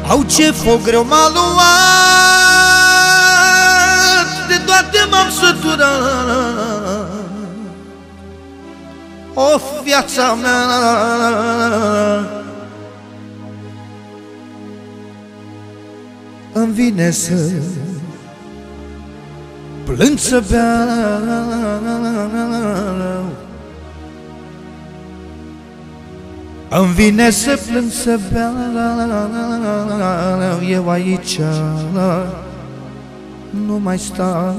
Au, ce foc greu m-a luat, de toate m-am săturat. Of, viața mea, îmi vine să plâng, să beau. Îmi vine să plâng, să beau. Eu aici nu mai stau.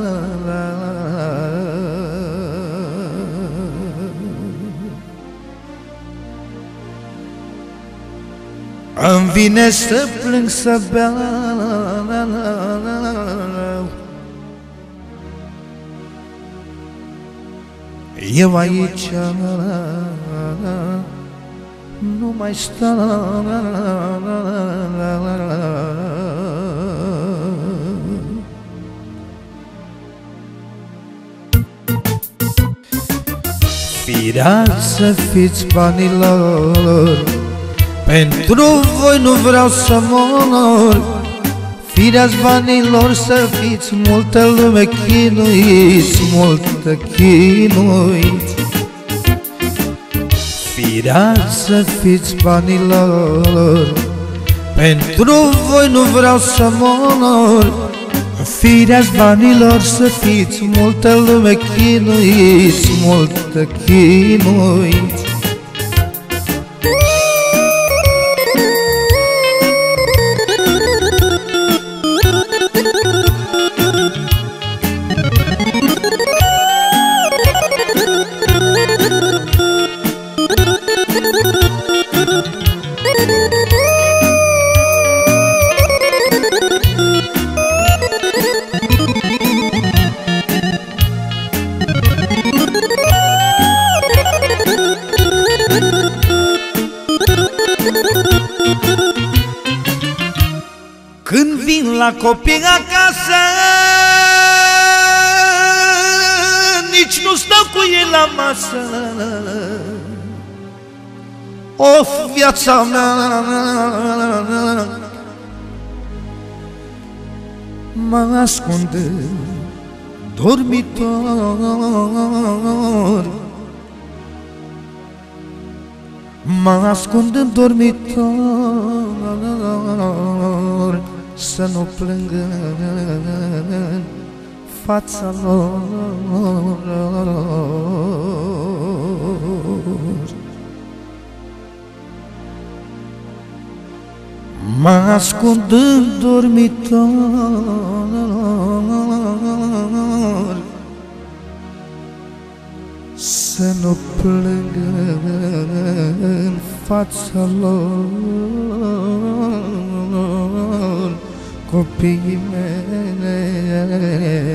Îmi vine să plâng, să beau. Eu aici nu mai stau. Firați să fiți banilor, pentru voi nu vreau să mor. Fireați banilor să fiți, multă lume chinuiți, multă chinuiți. Fireați să fiți banilor, pentru voi nu vreau să mor. Fireați banilor să fiți, multă lume chinuiți, multă chinuiți. Când vin la copii acasă, nici nu stau cu ei la masă. Of, viața mea, mă ascund în dormitor. Mă ascund în dormitor, să nu plâng în fața lor. Mă ascund în dormitor, să nu plâng în fața lor, copiii mei.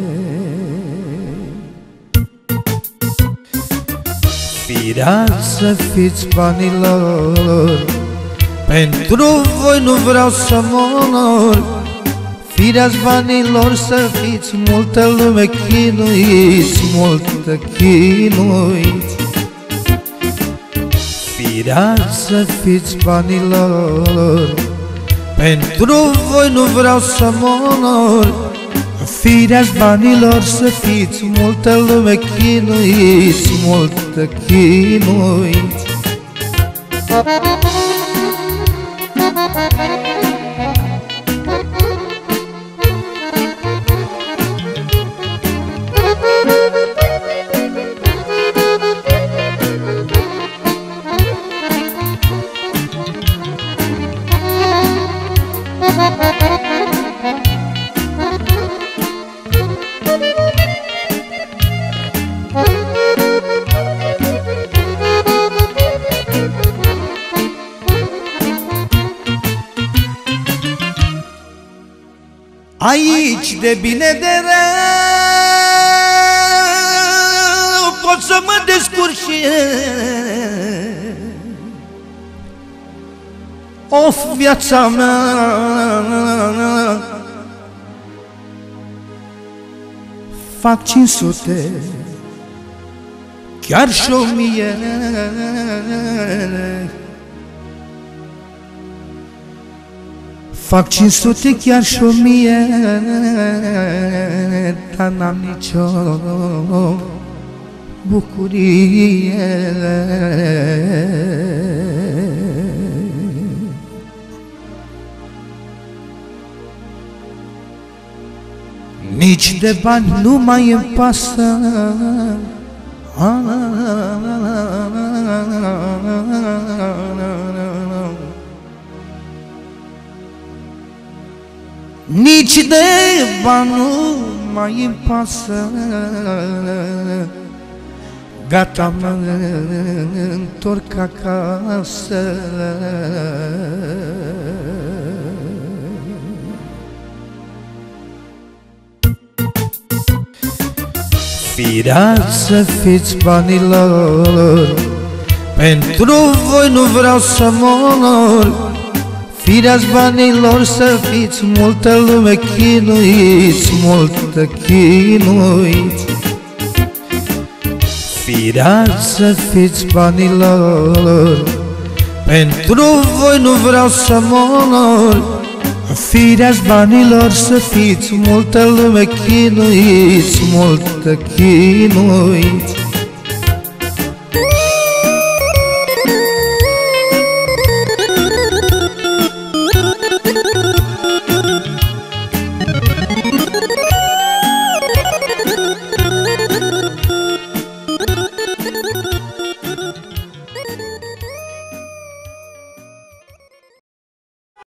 Firați să fiți banilor, pentru voi nu vreau să mor. Fireați banilor să fiți, multă lume chinuiți, multă chinuiți. Fireați să fiți banilor, pentru voi nu vreau să mor. Fireați banilor să fiți, multă lume chinuiți, multă chinuiți. Aici de bine de rău pot să mă descurc și eu. Of, viața mea, fac 500, chiar și 1000. fac 500, chiar și 1000, dar n-am nicio bucurie. Nici de bani nu mai îmi pasă, nici de bani nu mai îmi pasă. Gata, mă întorc acasă. Firea să fiți banilor, pentru voi nu vreau să mor. Firea-ți banilor să fiți, multă lume chinuiți, multă chinuiți. Firea să fiți banilor, pentru voi nu vreau să mor. Firea-ți banilor să fiți, multă lume chinuiți, multă chinuiți.